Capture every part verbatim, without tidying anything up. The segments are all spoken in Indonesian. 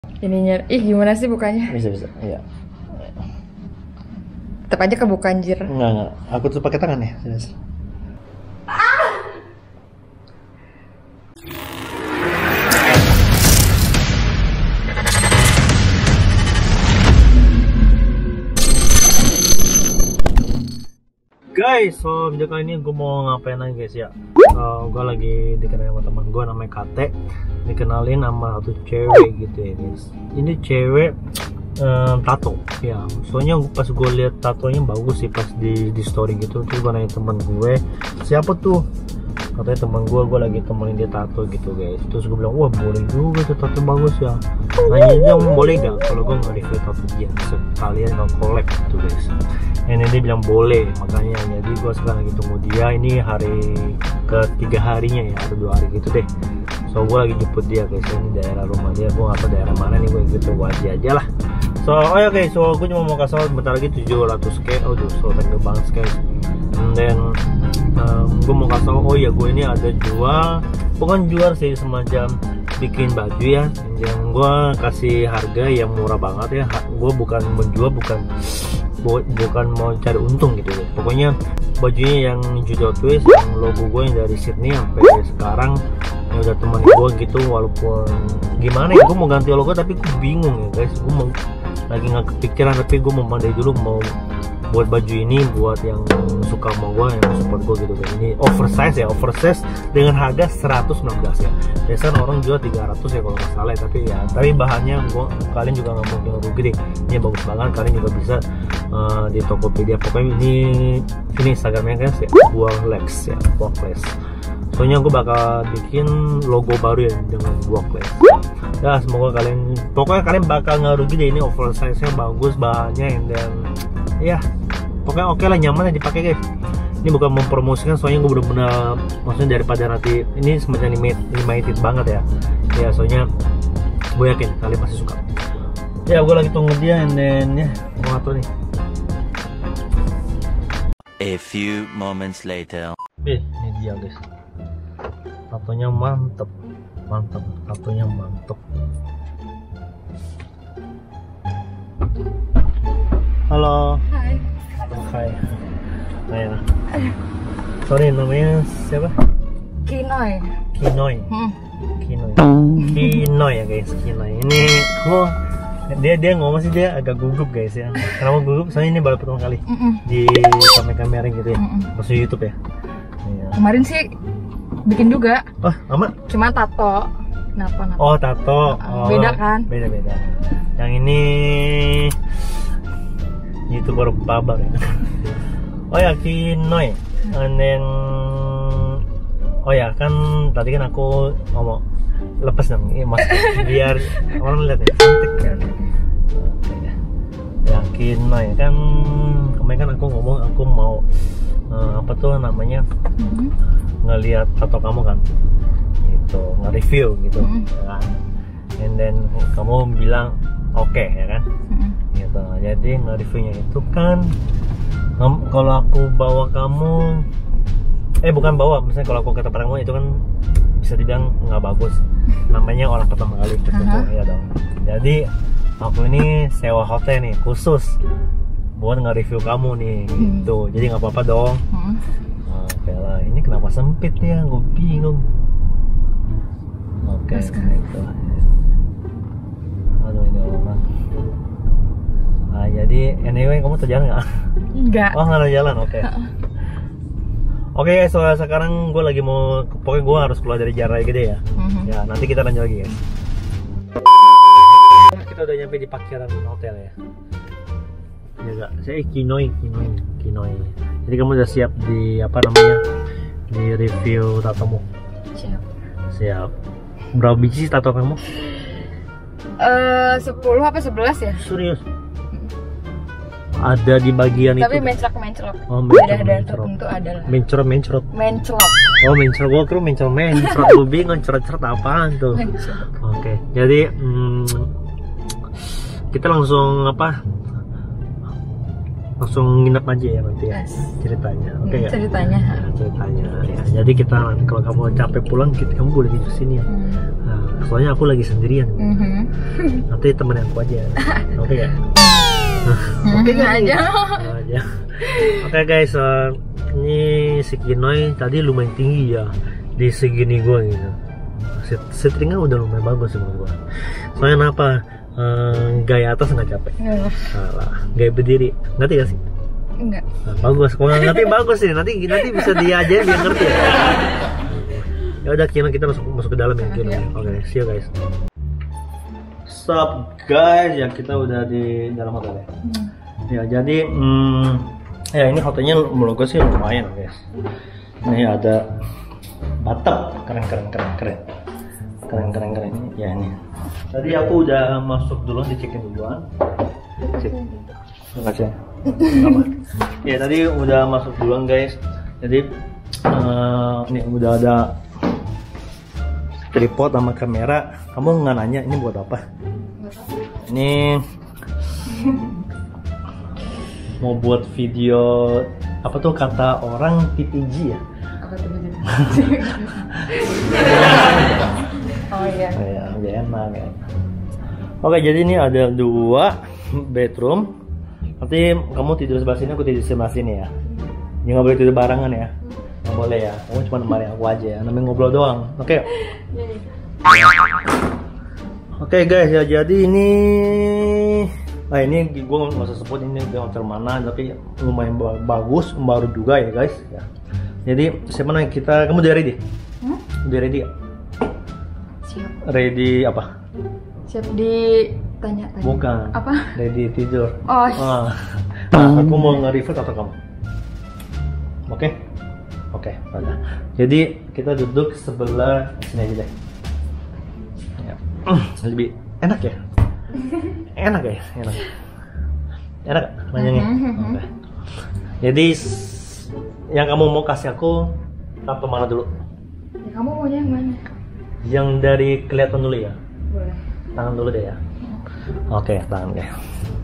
Ininya, ih gimana sih bukanya? Bisa bisa, iya. Tetap aja kebuka anjir. Enggak enggak, aku tuh pakai tangan ya. Serius. Guys, so video kali ini gue mau ngapain lagi guys ya. Uh, gue lagi dikenalin sama teman gue namanya Kate. Dikenalin sama satu cewek gitu ya guys. Ini cewek um, tato ya. Soalnya pas gue lihat tatonya bagus sih pas di, di story gitu. Terus gue nanya teman gue, siapa tuh? Katanya teman gue, gue lagi temenin dia tato gitu guys. Terus gue bilang, wah boleh juga tuh tato bagus ya. Nanya dia boleh gak kalau gue nge-review tato dia sekalian nge-collab gitu guys. Ini dia bilang boleh, makanya jadi gue sekarang lagi tunggu dia. Ini hari ketiga harinya ya, atau dua hari gitu deh. So gue lagi jemput dia guys, ini daerah rumah dia. Gue gak tau daerah mana nih, gue gitu aja aja lah. So oh ya guys, so gue cuma mau kasih tau bentar lagi tujuh ratus k. Oh so thank you banget guys. And then um, gue mau kasih tau, oh ya gue ini ada jual, bukan jual sih, semacam bikin baju ya. Yang gue kasih harga yang murah banget ya. Gue bukan menjual, bukan bukan mau cari untung gitu ya. Pokoknya bajunya yang judo twist, yang logo gue yang dari Sydney sampai sekarang ya udah teman gue gitu. Walaupun gimana ya, gue mau ganti logo tapi gue bingung ya guys. Gue mau lagi nggak kepikiran, tapi gue mau mandai dulu mau buat baju ini buat yang suka sama gue, yang support gue gitu kan. Ini oversize ya, oversize dengan harga seratus enam belas ya. Biasanya orang jual tiga ratus ya kalau nggak salah, tapi ya tapi bahannya gua, kalian juga nggak mungkin rugi deh. Ini bagus banget, kalian juga bisa uh, di Tokopedia. Pokoknya ini ini Instagramnya kan ya, Worklex ya, Worklex. Soalnya gue bakal bikin logo baru ya dengan Worklex. Ya semoga kalian, pokoknya kalian bakal nggak rugi deh. Ini oversize-nya bagus, bahannya, dan ya pokoknya oke lah, nyaman ya dipakai guys. Ini bukan mempromosikan, soalnya gue bener-bener maksudnya daripada nanti ini semacam limited banget ya. Ya soalnya gue yakin kalian pasti suka. Ya gue lagi tunggu dia, and then ya gue nggak tahu nih. A few moments later. Eh ini dia guys. Tatonya mantep, mantep, tatonya mantep. Halo. Hai. Hai. Hai. Sorry, namanya siapa? Kinoy. Kinoy. Hmm. Kinoy. Kinoy ya guys, Kinoy. Ini kok dia dia ngomong sih, dia agak gugup guys ya. Kenapa gugup? Soalnya ini baru pertama kali Mm -mm. di kamera-kamera gitu ya. Mm -mm. Maksudnya YouTube ya. Iya. Kemarin sih bikin juga. Oh, amat. Cuma tato. Kenapa? Kenapa? Oh, tato. Oh, beda kan? Beda-beda. Yang ini YouTuber babar ya. Oh ya, Kinoy. And then oh ya kan tadi kan aku ngomong lepas dong ini mas biar orang lihat ya cantik kan. Ya Kinoy kan kemarin kan aku ngomong aku mau uh, apa tuh namanya Mm-hmm. ngelihat tato kamu kan, gitu nge-review gitu Mm-hmm. kan. And then kamu bilang oke okay, ya kan. Mm-hmm. Gitu. Jadi nge-reviewnya itu kan kalau aku bawa kamu, eh bukan bawa, misalnya kalau aku ke tempat kamu itu kan bisa dibilang nggak bagus. Namanya orang pertama kali ketemu, uh-huh. Ya dong. Jadi aku ini sewa hotel nih khusus buat nge-review kamu nih, hmm. gitu. Jadi nggak apa-apa dong. Hmm. Nah, oke lah, ini kenapa sempit ya? Gue bingung. Oke, okay, gitu. Aduh ini orang. Nah, jadi anyway kamu terjalan nggak? Enggak. Oh nggak ada jalan, oke. Okay. Oke okay, guys, so sekarang gue lagi mau, pokoknya gue harus keluar dari jarak gede ya. Mm-hmm. Ya nanti kita lanjut lagi guys. Kita udah nyampe di parkiran hotel ya. Ya gak, saya Kinoy, Kinoy, Kinoy. Jadi kamu udah siap di apa namanya, di review tatomu? Siap. Siap. Berapa biji tato kamu? Eh, sepuluh apa sebelas ya? Serius? Ada di bagian tapi itu. Tapi menclok-menclok. Oh, menclok, ada tertentu ada lah. Mencrot, mencrot. Menclok. Oh, mencrot. Gua kira mencrot, mencrot. Gua bingung cerot-cerot apaan tuh. Oke, okay. Jadi hmm, kita langsung apa? Langsung nginep aja ya nanti ya. Yes. Ceritanya. Oke okay, hmm, ya? Ceritanya. Ya, ceritanya. Ya. Jadi kita nanti kalau kamu capek pulang, kita kamu boleh tidur sini ya. Hmm. Nah, Soalnya aku lagi sendirian. Mhm. Nanti temenin aku aja. Oke ya? Oke Mhm, aja. aja. Oke guys, uh, ini si Kinoy tadi lumayan tinggi ya di segini gua gitu. Settingnya udah lumayan bagus sih menurut gua. Soalnya kenapa? Uh, gaya atas nggak capek. Salah. Gaya berdiri, ngerti gak sih? Enggak. Nah, bagus. Kalau nggak ngerti bagus sih. Nanti nanti bisa diajarin biar ngerti ya. Ya udah, Kino, kita masuk masuk ke dalam ya. Kino. Oke, see you guys. Sup guys, ya kita udah di dalam hotel ya. Hmm. Ya jadi, hmm, ya ini hotelnya menurut gue sih lumayan guys. Ini ada bathtub, keren keren keren keren keren keren keren. Ya ini. Tadi aku udah masuk dulu, di check-in duluan. Cek. Terima kasih. Apa? Ya tadi udah masuk duluan guys. Jadi uh, ini udah ada tripod sama kamera. Kamu nggak nanya ini buat apa? Ini mau buat video apa tuh kata orang P P G ya? Apa tuh? Oh iya. Ya, udah enak ya. Oke, jadi ini ada dua bedroom. Nanti kamu tidur sebelah sini, aku tidur sebelah sini ya. Jangan nggak boleh tidur barengan ya. Nggak boleh ya. Kamu cuma nemenin aku aja ya. Namanya ngobrol doang. Oke. Oke guys, ya jadi ini, nah ini gue nggak usah sebut ini di hotel mana, tapi lumayan bagus, baru juga ya guys. Ya. Jadi siapa nih kita, kamu udah ready? Hmm? Udah ready? Siap. Ready apa? Siap ditanya-tanya. Bukan. Apa? Ready tidur. Oh. Ah. Nah, aku mau nge-review atau kamu? Oke? Oke, udah. Jadi kita duduk sebelah sini aja deh. Ya. Lebih enak ya? Enak ya? Enak. Enak nanyanya? Oke. Jadi yang kamu mau kasih aku tato mana dulu? Ya, kamu maunya yang mana? Yang dari kelihatan dulu ya? Boleh. Tangan dulu deh ya. Oke, tangan kayak.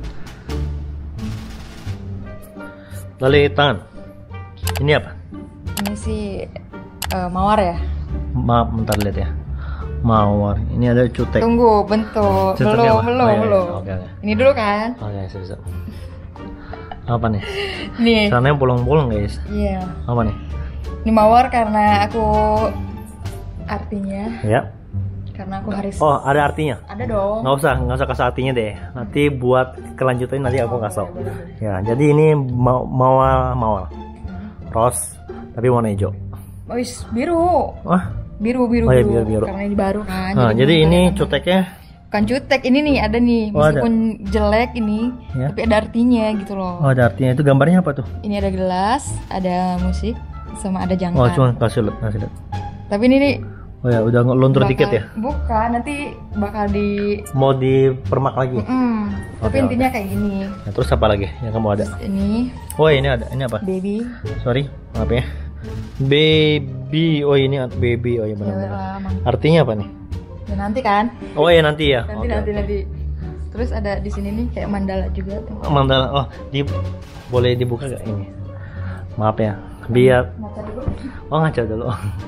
Lalu tangan. Ini apa? Ini sih uh, mawar ya? Maaf, bentar lihat ya. Mawar. Ini ada cutek. Tunggu, bentuk. Cuteknya Belum, apa? belum, Oh, iya, belum. iya. Oke, oke. Ini dulu kan? Oke, siap-siap. Apa nih? Nih. Caranya bolong-bolong guys. Iya. Apa nih? Ini mawar karena aku artinya. Ya. Karena aku harus. Oh, ada artinya? Ada dong. Nggak usah, nggak usah kasih artinya deh. Nanti buat kelanjutan nanti aku kasih tau. Ya, jadi ini ma mawar mawar. Rose, tapi warna hijau. Oh, is, biru. Wah. Biru, biru, Oh, iya, biru. biru, biru. Karena ini baru kan. Nah, jadi ini kelihatan. cuteknya. Bukan cutek, ini nih ada nih. Oh, ada. Meskipun jelek ini, Ya. tapi ada artinya gitu loh. Oh, ada artinya. Itu gambarnya apa tuh? Ini ada gelas, ada musik, sama ada jangkar. Oh, cuma kasih lihat, kasih lihat. Tapi ini nih. Oh ya, udah luntur bakal- dikit ya? Bukan, nanti bakal di. Mau dipermak lagi? Mm, tapi Oke, intinya kayak gini. Nah, terus apa lagi yang kamu ada? Ini Oh, ini ada. Ini apa? baby. Sorry, maaf ya. Baby. Oh, ini baby. Oh, iya Cewek benar. lah, Mang. Artinya apa nih? Ya nanti kan? Oh, iya nanti ya. Nanti Oke, nanti oke. nanti. Terus ada di sini nih kayak mandala juga tuh. Mandala. Oh, di boleh dibuka gak ini? Maaf ya. Biar. Baca dulu. Oh, ngaca dulu.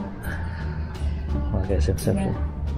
Oke, siap siap. Ya. siap.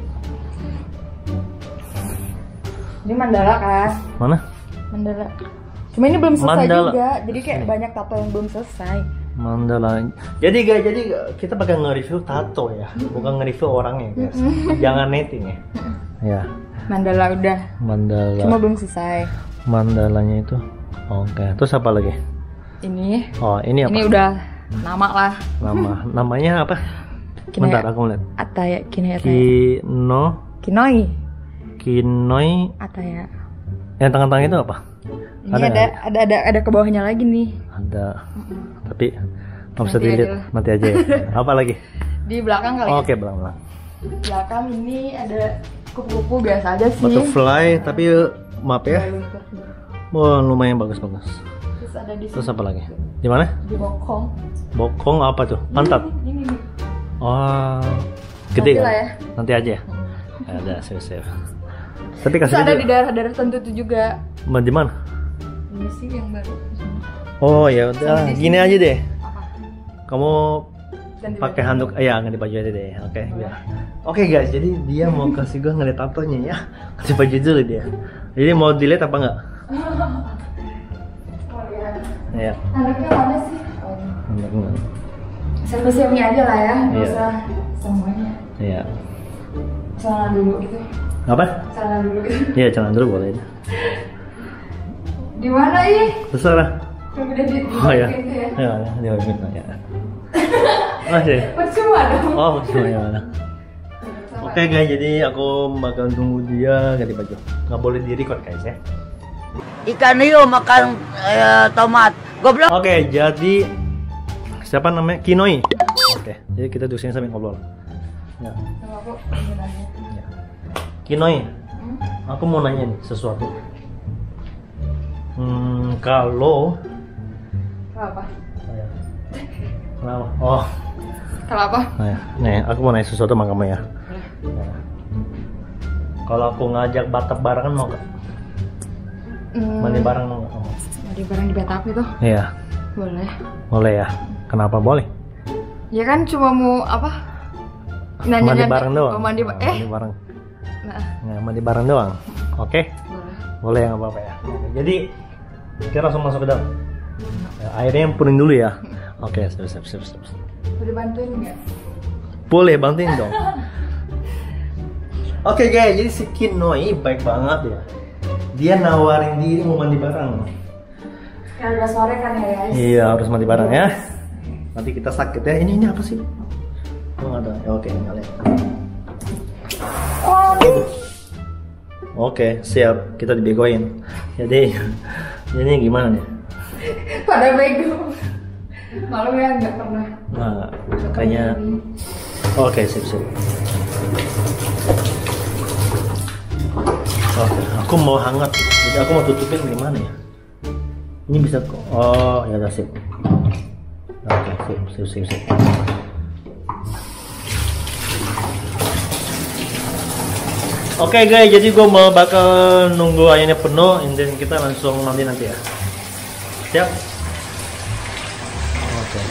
Ini mandala kan? Mana? Mandala. Cuma ini belum selesai Mandala. juga. Jadi kayak banyak tato yang belum selesai. Mandala. Jadi guys, jadi kita bakal nge-review tato ya, bukan nge-review orangnya guys. Jangan netting ya. Ya, Mandala udah. mandala. Cuma belum selesai. Mandalanya itu. Oke, terus apa lagi? Ini. Oh, ini apa? Ini udah nama lah. Nama namanya apa? Kina- Bentar aku lihat. Ataya, Kina Ataya. Kino Kinoi. Kinoi. Ataya. Yang tengah-tengah itu apa? Ini Ada ada nggak? ada ada ada ke bawahnya lagi nih. Ada. Tapi nggak bisa Nanti dilihat. aja lah. Nanti aja ya. Apa lagi? Di belakang kali. Oh, ya. Oke, belang-belang. Belakang ini ada kupu-kupu biasa aja sih. Butterfly, tapi maaf ya. Ada luntur juga. Oh, lumayan bagus-bagus. Terus ada di Terus sini. apa lagi? Di mana? Di bokong. Bokong apa tuh? Pantat. Ini nih. Oh, gede Nanti kan? lah ya. Nanti aja. Ada, save-save. Tapi Terus kasih ada dulu. di daerah-daerah tertentu juga. Ma- Di mana? Ini sih yang baru. Oh ya udah, Sama di gini sini. aja deh. Apa? Kamu Ganti pakai baju. handuk, ya ganti baju aja deh. Oke, biar. Oke guys, jadi dia mau kasih gue ngeliat tatonya ya. Ganti baju dulu dia. Jadi mau dilihat apa enggak? Oh iya. Ya. Handuknya mana sih? Oh. Handuk. Semi-semi aja lah ya, nggak Iya. usah semuanya. Iya. Celana dulu gitu. Apa? Celana dulu gitu. Iya, celana dulu boleh. Di mana ini? Terserah. Udah di. Oh ya. Gitu ya. Ya, ya, dia minta ya. Masih. Percuma dong. Oh, betul ya. Oke guys, jadi aku bakal tunggu dia ganti baju. Nggak boleh di record guys ya. Ikan hiu makan eh, tomat. Goblok. Oke, jadi siapa namanya? Kinoi. Oke, jadi kita duduk sini sambil ngobrol. Ya. Sama aku ini aja. Ya. Kinoi, aku mau nanya nih sesuatu. Hmm, kalau Kalau apa? Kenapa? Oh, Kalau apa? nah, nih aku mau nanya sesuatu sama kamu ya. Ya. Kalau aku ngajak batap barengan mau gak? Hmm, Mandi bareng mau gak kamu? Mandi bareng di batap itu? Iya, Boleh. boleh ya. Kenapa boleh? Ya kan cuma mau apa? Nanya Mandi bareng doang. Oh, mandi Nah, ba- eh. mandi bareng. Nah, Nah, mandi bareng doang. Oke, boleh. boleh ya, nggak apa-apa ya. Oke, jadi kita langsung masuk ke dalam. Ya, airnya yang puning dulu ya. Oke, siap, siap, siap, siap. Boleh bantuin nggak? Boleh, bantuin dong. Oke guys, jadi si Kinoi baik banget ya. Dia nawarin diri mau mandi bareng. Kan udah sore kan ya guys? Iya, harus mandi bareng ya. Nanti kita sakit ya. Ini ini apa sih? Oh, nggak ada. Ya, oke, nyalain. Oh, Oke, siap. Kita dibegoin. Jadi, jadi gimana nih? pada bego. Malu ya nggak pernah. Nah, kayaknya. Oke, sip, sip. Oke, aku mau hangat. Jadi aku mau tutupin gimana ya? Ini bisa kok. Oh, ya udah sip. Oke, sip, sip, sip, sip. Oke guys, jadi gue mau bakal nunggu airnya penuh, dan kita langsung mandi nanti ya. Siap? Oke.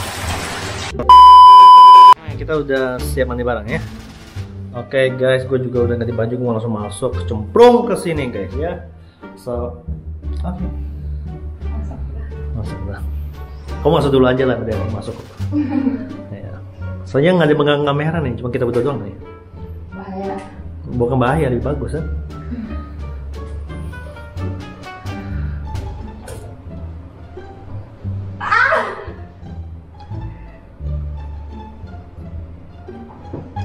Kita udah siap mandi bareng ya. Oke guys, gue juga udah ganti baju, gue mau langsung masuk, cemplung ke sini guys ya. So, oke. Masuk lah. Kamu masuk dulu aja lah, udah masuk. Ya. Soalnya nggak ada pegang kamera nih, cuma kita berdua doang nih. Bahaya. Bukan bahaya, lebih bagus kan?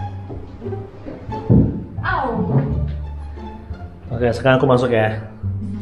Au. Oke, sekarang aku masuk ya.